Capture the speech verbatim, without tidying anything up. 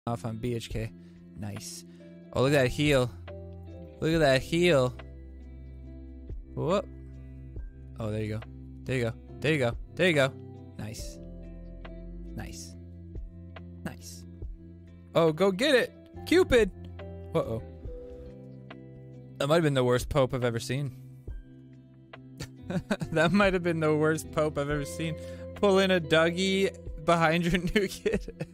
off on B H K. Nice. Oh, look at that heel. Look at that heel. Whoop. Oh, there you go. There you go. There you go. There you go. Nice. Nice. Nice. Oh, go get it. Cupid. Uh-oh. That might have been the worst Pope I've ever seen. That might have been the worst Pope I've ever seen. Pulling a Dougie behind your new kid.